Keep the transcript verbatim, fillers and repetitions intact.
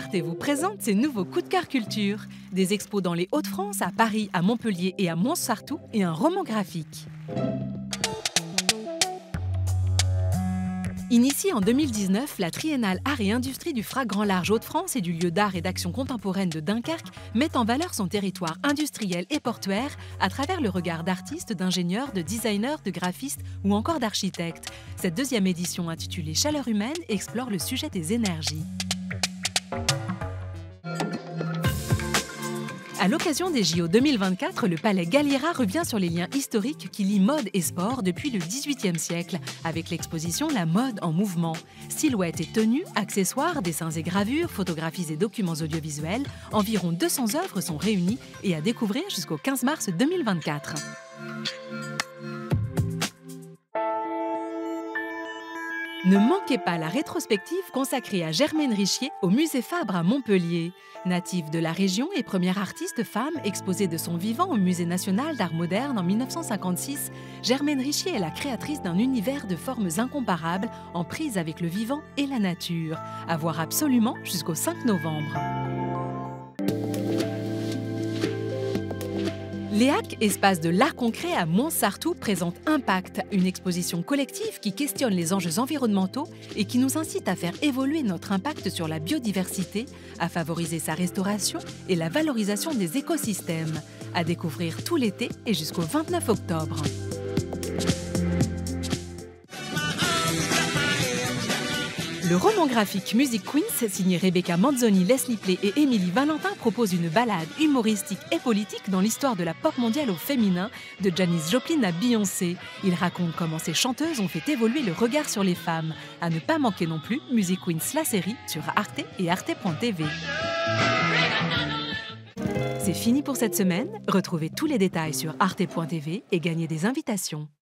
Arte vous présente ses nouveaux coups de cœur culture. Des expos dans les Hauts-de-France, à Paris, à Montpellier et à Montsartou et un roman graphique. Initiée en deux mille dix-neuf, la Triennale Art et Industrie du F R A Grand Large Hauts-de-France et du lieu d'art et d'action contemporaine de Dunkerque met en valeur son territoire industriel et portuaire à travers le regard d'artistes, d'ingénieurs, de designers, de graphistes ou encore d'architectes. Cette deuxième édition intitulée Chaleur humaine explore le sujet des énergies. À l'occasion des J O deux mille vingt-quatre, le Palais Galliera revient sur les liens historiques qui lient mode et sport depuis le dix-huitième siècle, avec l'exposition La mode en mouvement. Silhouettes et tenues, accessoires, dessins et gravures, photographies et documents audiovisuels, environ deux cents œuvres sont réunies et à découvrir jusqu'au quinze mars deux mille vingt-quatre. Ne manquez pas la rétrospective consacrée à Germaine Richier au musée Fabre à Montpellier. Native de la région et première artiste femme exposée de son vivant au Musée national d'art moderne en mille neuf cent cinquante-six, Germaine Richier est la créatrice d'un univers de formes incomparables en prise avec le vivant et la nature. À voir absolument jusqu'au cinq novembre. L'E A C, espace de l'art concret à Montsartou, présente Impact, une exposition collective qui questionne les enjeux environnementaux et qui nous incite à faire évoluer notre impact sur la biodiversité, à favoriser sa restauration et la valorisation des écosystèmes. À découvrir tout l'été et jusqu'au vingt-neuf octobre. Le roman graphique Music Queens, signé Rebecca Manzoni, Leslie Play et Émilie Valentin, propose une balade humoristique et politique dans l'histoire de la pop mondiale au féminin, de Janis Joplin à Beyoncé. Il raconte comment ces chanteuses ont fait évoluer le regard sur les femmes. À ne pas manquer non plus, Music Queens, la série, sur Arte et arte point t v. C'est fini pour cette semaine. Retrouvez tous les détails sur arte point t v et gagnez des invitations.